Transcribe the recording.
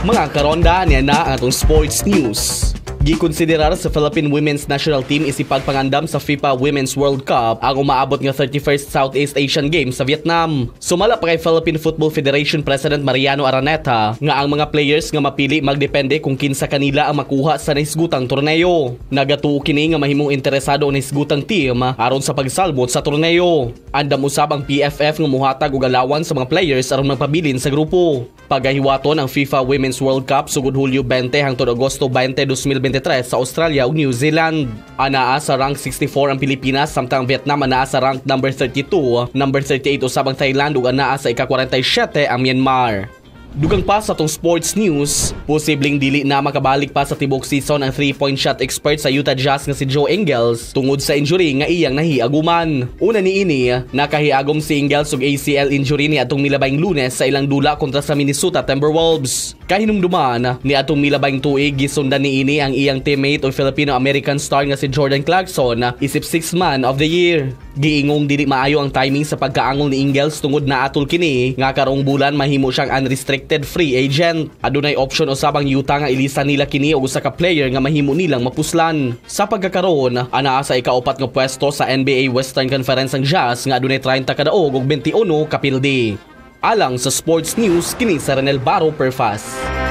Mga karonda niya na ang atong sports news. Gikonsiderar sa Philippine Women's National Team isipagpangandam sa FIFA Women's World Cup ang umaabot nga 31st Southeast Asian Games sa Vietnam. Sumala pa kay Philippine Football Federation President Mariano Araneta nga ang mga players nga mapili magdepende kung kinsa kanila ang makuha sa nahisgutang torneo. Nagatuo kini nga mahimong interesado ang nahisgutang team aron sa pagsalmot sa torneo. Andam usab ang PFF nga muhatag og alawan sa mga players aron magpabilin sa grupo. Pagahiwaton ang FIFA Women's World Cup sugod Hulyo 20 hangtod Agosto 20, 2023 sa Australia ug New Zealand. Anaa sa rank 64 ang Pilipinas samtang Vietnam anaa sa rank number 32, number 38 usab ang Thailand ug anaa sa ika-47 ang Myanmar. Dugang pa sa tong sports news, posibleng dili na makabalik pa sa tibok season ang 3-point shot expert sa Utah Jazz nga si Joe Ingles tungod sa injury nga iyang nahiaguman. Una niini, nakahiagom si Ingles og ACL injury ni atong milabayng Lunes sa ilang dula kontra sa Minnesota Timberwolves. Kahinumduman ni atong milabayng tuig gisundan niini ang iyang teammate o Filipino-American star nga si Jordan Clarkson isip 6th man of the year. Giingong dili maayo ang timing sa pagkaangol ni Ingles tungod na atol kini nga karong bulan mahimo siyang unrestricted free agent. Adunay option usab ang Utah nga ilisan nila kini og usa ka player nga mahimo nilang mapuslan. Sa pagkakaroon, anaa sa ika-4 nga pwesto sa NBA Western Conference ang Jazz nga adunay 30 ka daog ug 21 ka pildi. Alang sa sports news kini sa Renel Baro per Fast.